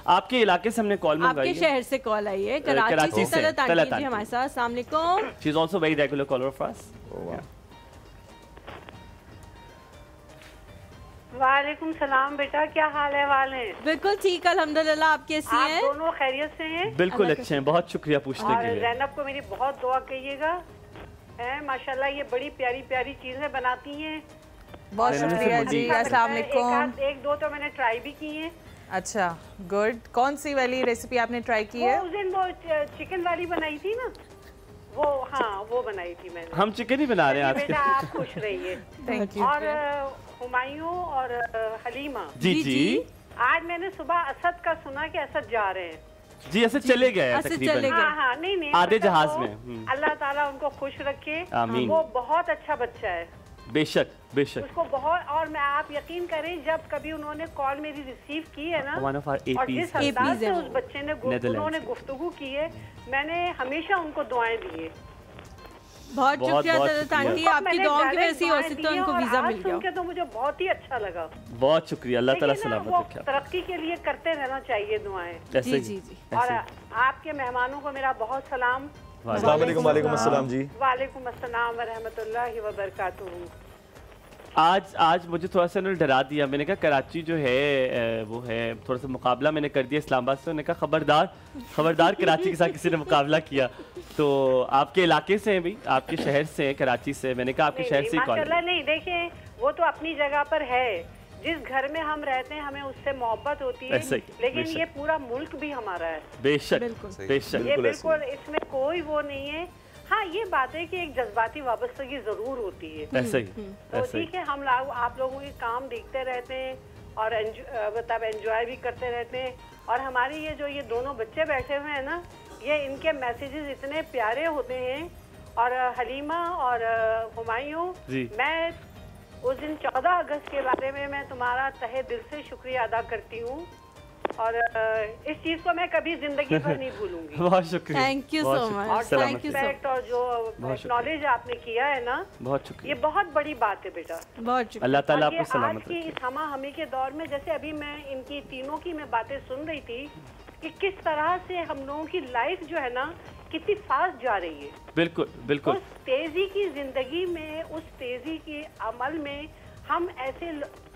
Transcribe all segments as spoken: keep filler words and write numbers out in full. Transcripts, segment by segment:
आपके इलाके से हमने कॉल मंगाई आपके शहर से कॉल आई है, कराची से तलत आंटी जी हमारे साथ। अस्सलाम वालेकुम। She is also very regular caller of us. वालेकुम सलाम बेटा, क्या हाल है? वाल है बिल्कुल ठीक अल्हम्दुलिल्लाह। आप कैसी हैं? आप दोनों खैरियत से हैं? बिल्कुल अच्छे हैं, बहुत शुक्रिया पूछने के लिए। ज़ैनब को मेरी बहुत दुआ कहिएगा, माशाल्लाह ये बड़ी प्यारी प्यारी चीजें बनाती हैं। बहुत शुक्रिया जी। अस्सलाम वालेकुम। एक दो तो मैंने ट्राई भी की है। अच्छा गुड। कौन सी वाली रेसिपी आपने ट्राई की है? उस दिन वो चिकन वाली बनाई थी ना, वो हाँ वो बनाई थी मैंने। हम चिकन ही बना रहे हैं आज। बेटा आप खुश रहिए। Thank you. और हुमायूं और हलीमा जी जी आज मैंने सुबह असद का सुना कि असद जा रहे हैं। जी असद चले गए तकरीबन। हाँ हाँ नहीं नहीं आधे जहाज में। अल्लाह ताला उनको खुश रखे। आमीन। वो बहुत अच्छा बच्चा है। बेशक बेशक उसको बहुत। और मैं आप यकीन करें जब कभी उन्होंने कॉल मेरी रिसीव की है ना, और जिस अंदाज से उस बच्चे ने उन्होंने गुफ्तगू की है, मैंने हमेशा उनको दुआएं दी है। बहुत शुक्रिया तलत आंटी, आपकी दुआओं की वजह से हो सकता है उनको वीजा मिल गया। तो मुझे बहुत ही अच्छा लगा। बहुत शुक्रिया, अल्लाह ताला सलामत रखे। तरक्की के लिए करते रहना चाहिए दुआएं। जी जी जी। और आपके मेहमानों को मेरा बहुत सलाम। अस्सलाम वालेकुम। वालेकुम अस्सलाम जी। वालेकुम अस्सलाम व रहमतुल्लाहि व बरकातुहू। आज आज मुझे थोड़ा सा उन्होंने डरा दिया। मैंने कहा कराची जो है वो है थोड़ा सा मुकाबला मैंने कर दिया इस्लामाबाद से। उन्होंने कहा खबरदार खबरदार कराची के साथ किसी ने मुकाबला किया। तो आपके इलाके से हैं भाई, आपके शहर से हैं, कराची से। मैंने कहा आपके शहर से ही कॉल। नहीं देखें वो तो अपनी जगह पर है, जिस घर में हम रहते हैं हमें उससे मोहब्बत होती है, लेकिन ये पूरा मुल्क भी हमारा है। बेशक बेशक, ये बिल्कुल इसमें कोई वो नहीं है। हाँ ये बात है कि एक जज्बाती वाबस्तगी जरूर होती है। ऐसे ही तो ठीक है, हम लोग आप लोगों के काम देखते रहते हैं और मतलब एंजॉय भी करते रहते हैं। और हमारे ये जो ये दोनों बच्चे बैठे हुए हैं ना, ये इनके मैसेजेस इतने प्यारे होते हैं। और हलीमा और हुमायूं, मैं उस दिन चौदह अगस्त के बारे में मैं तुम्हारा तहे दिल से शुक्रिया अदा करती हूँ, और इस चीज को मैं कभी जिंदगी भर नहीं भूलूंगी। बहुत शुक्रिया, थैंक यू सो मच। और थैंक यू और जो नॉलेज आपने किया है ना, बहुत शुक्रिया। ये बहुत बड़ी बात है बेटा। बहुत शुक्रिया। अल्लाह ताला आपको सलामत रखे। आज की इस हमा हमी के दौर में, जैसे अभी मैं इनकी तीनों की मैं बातें सुन रही थी कि किस तरह से हम लोगों की लाइफ जो है ना कितनी फास्ट जा रही है। बिल्कुल बिल्कुल। उस तेजी की जिंदगी में, उस तेजी के अमल में हम ऐसे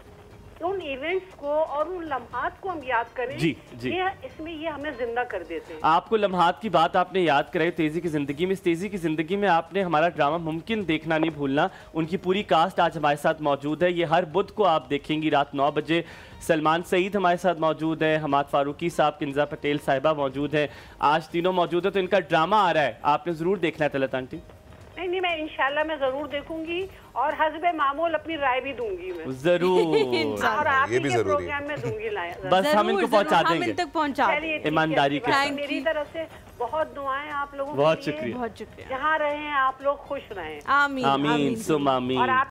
उन इवेंट्स को और उन लम्हात को हम याद करें। जी जी। ये इसमें ये हमें जिंदा कर देते हैं। आपको लम्हात की बात आपने याद कराई तेजी की जिंदगी में। इस तेजी की जिंदगी में आपने हमारा ड्रामा मुमकिन देखना नहीं भूलना। उनकी पूरी कास्ट आज हमारे साथ मौजूद है। ये हर बुध को आप देखेंगी रात नौ बजे। सलमान सईद हमारे साथ मौजूद है, हमाद फारूकी साहब, किंजा पटेल साहिबा मौजूद है। आज तीनों मौजूद है, तो इनका ड्रामा आ रहा है, आपने जरूर देखना है तलत आंटी। नहीं नहीं, मैं इंशाल्लाह मैं जरूर देखूंगी और हस्बे मामूल अपनी राय भी दूंगी मैं जरूर। और आप ये भी प्रोग्राम में दूंगी। बस हम इनको पहुंचा देंगे, तक पहुंचा ईमानदारी के साथ। मेरी तरफ से बहुत दुआएं आप लोगों को। बहुत शुक्रिया, बहुत शुक्रिया। जहाँ रहे आप लोग खुश रहें। आमीन आमीन सुम आमीन।